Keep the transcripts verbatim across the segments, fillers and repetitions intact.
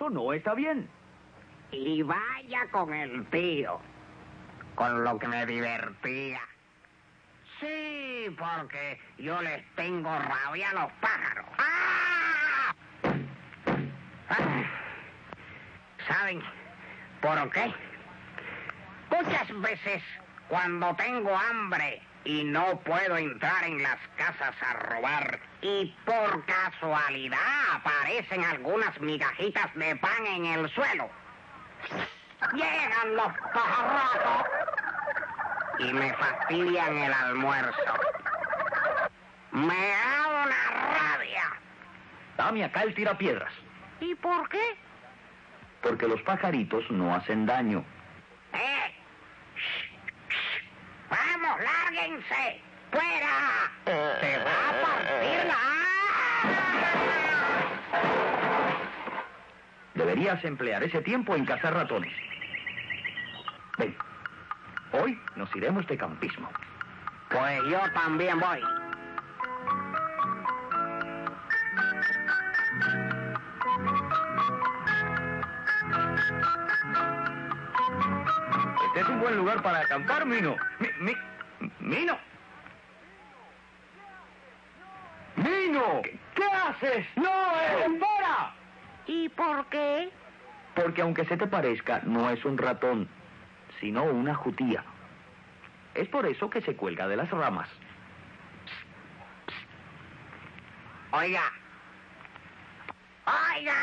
Eso no está bien. Y vaya con el tío, con lo que me divertía. Sí, porque yo les tengo rabia a los pájaros. ¡Ah! ¡Ah! ¿Saben por qué? Muchas veces cuando tengo hambre y no puedo entrar en las casas a robar y por casualidad aparecen algunas migajitas de pan en el suelo, llegan los pajarracos y me fastidian el almuerzo. Me da una rabia. Dame acá el tirapiedras. ¿Y por qué? Porque los pajaritos no hacen daño. ¡Eh! ¡Vamos, lárguense! ¡Fuera! ¡Se va a partir la... Deberías emplear ese tiempo en cazar ratones. Ven, hoy nos iremos de campismo. Pues yo también voy. Este es un buen lugar para acampar, Mino. Mi, mi, Mino. ¡Mino! ¿Qué, qué haces? ¡No! ¡Eh, espera! ¿Y por qué? Porque aunque se te parezca, no es un ratón, sino una jutía. Es por eso que se cuelga de las ramas. Oiga. Oiga.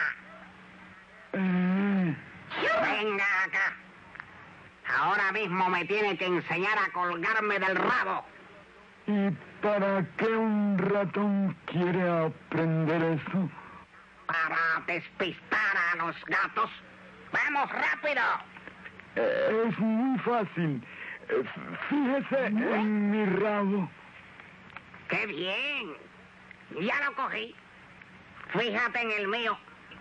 Mm. Venga acá. Ahora mismo me tiene que enseñar a colgarme del rabo. ¿Y para qué un ratón quiere aprender eso? Para despistar a los gatos. ¡Vamos, rápido! Eh, es muy fácil. Eh, Fíjese en mi rabo. ¡Qué bien! Ya lo cogí. Fíjate en el mío.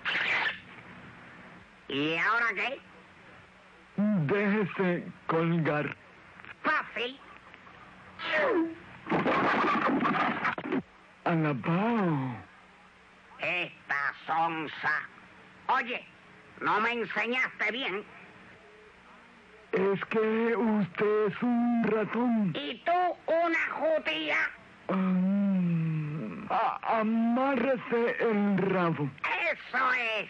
¿Y ahora qué? Déjese colgar. Fácil. Alabao. Esta sonza. Oye, no me enseñaste bien. Es que usted es un ratón. ¿Y tú una jutía? Um, a- amárrese el rabo. Eso es.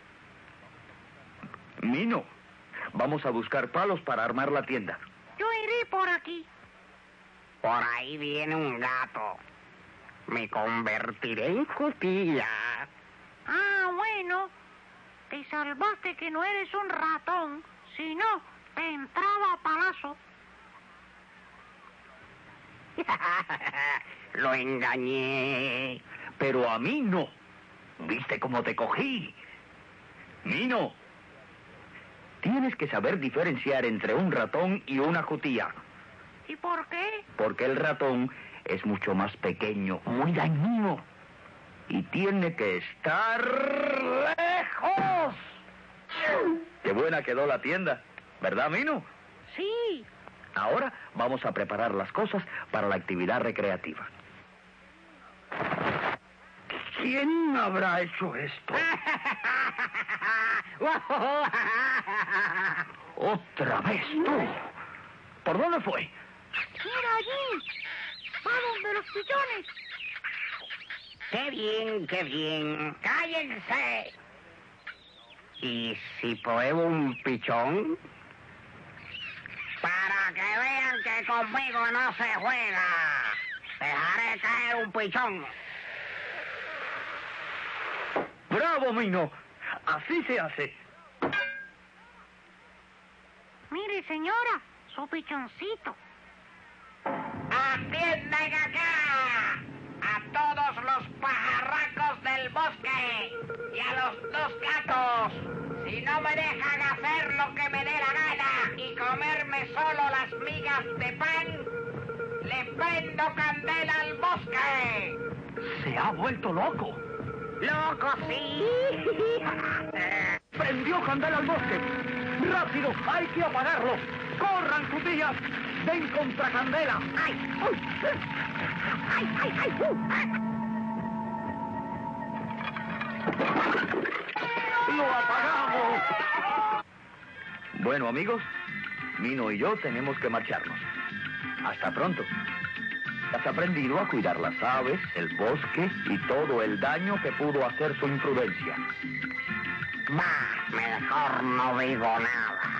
Mino, vamos a buscar palos para armar la tienda. Yo iré por aquí. Por ahí viene un gato. Me convertiré en jutía. Ah, bueno. Te salvaste que no eres un ratón. Si no, te entraba a palazo. Lo engañé. Pero a mí no. ¿Viste cómo te cogí? Mino, tienes que saber diferenciar entre un ratón y una jutía. ¿Y por qué? Porque el ratón es mucho más pequeño, muy dañino. Y tiene que estar lejos. Qué buena quedó la tienda, ¿verdad, Mino? Sí. Ahora vamos a preparar las cosas para la actividad recreativa. ¿Quién habrá hecho esto? Otra vez tú. ¿Por dónde fue? Mira allí. Va donde los pichones. ¡Qué bien, qué bien! ¡Cállense! ¿Y si pruebo un pichón? Para que vean que conmigo no se juega. Dejaré caer un pichón. ¡Bravo, Mino! Así se hace. Mire, señora, su pichoncito. ¡Atiendan acá! A todos los pajarracos del bosque y a los dos gatos. Si no me dejan hacer lo que me dé la gana y comerme solo las migas de pan, le prendo candela al bosque. Se ha vuelto loco. ¡Loco, sí! ¡Prendió candela al bosque! ¡Rápido! ¡Hay que apagarlo! ¡Corran, jutillas! ¡Den contra candela! ¡Ay! ¡Uy! ¡Ay, ay, ay! Uh. ¡Lo apagamos! Bueno, amigos, Mino y yo tenemos que marcharnos. Hasta pronto. Has aprendido a cuidar las aves, el bosque y todo el daño que pudo hacer su imprudencia. Bah, mejor no digo nada.